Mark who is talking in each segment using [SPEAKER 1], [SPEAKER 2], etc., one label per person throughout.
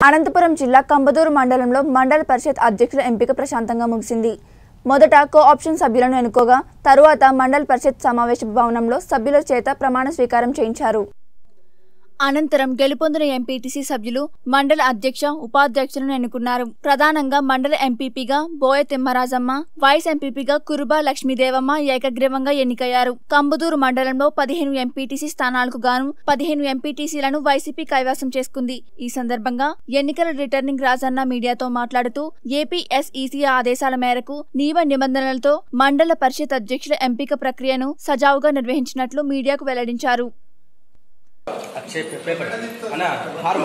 [SPEAKER 1] అనంతపురం జిల్లా కంబదూరు మండలంలో మండల పరిషత్ అధ్యక్షుల ఎంపిక ప్రశాంతంగా ముగిసింది. మొదట కో-ఆప్షన్ సభ్యులను ఎన్నుకోగా తరువాత మండల పరిషత్ సమావేశ భవనంలో సభ్యుల చేత ప్రమాణ స్వీకారం చేయించారు. అనంతరం గెలుపొందిన ఎంపీటీసీ సభ్యులు మండల అధ్యక్ష ఉపాధ్యక్షులను ఎన్నుకున్నారు. ప్రధానంగా మండల ఎంపీపీగా బోయ తిమ్మరాజమ్మ, వైస్ ఎంపీపీగా కురుబా లక్ష్మీదేవమ్మ ఏకగ్రీవంగా ఎన్నికయ్యారు. కంబదూరు మండలంలో 15 ఎంపీటీసీ స్థానాలకు గాను 15 ఎంపీటీసీలను వైసీపీ కైవసం చేసుకుంది. ఈ సందర్భంగా ఎన్నికల రిటర్నింగ్ రాజన్న మీడియాతో మాట్లాడుతూ ఏపీఎస్ఈసీ ఆదేశాల మేరకు నియమ నిబంధనలతో మండల పరిషత్ అధ్యక్షుల ఎంపిక ప్రక్రియను సజావుగా నిర్వహించినట్లు మీడియాకు వెల్లడించారు.
[SPEAKER 2] अच्छे पेपर है ना फार्म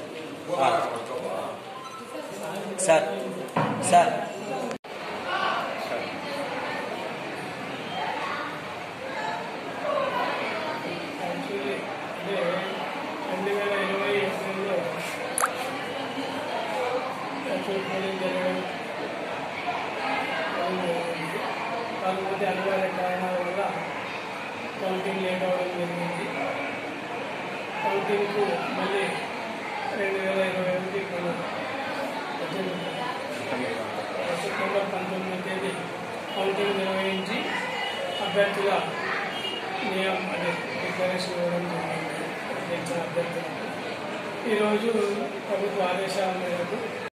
[SPEAKER 2] सर सर
[SPEAKER 3] కౌంటింగ్కు మళ్ళీ 2021 సెప్టెంబర్ 19వ తేదీ కౌంటింగ్ నిర్వహించి అభ్యర్థుల డిక్లరేషన్ ఇవ్వడం జరిగింది. అభ్యర్థులకు ఈరోజు ప్రభుత్వ ఆదేశాల మేరకు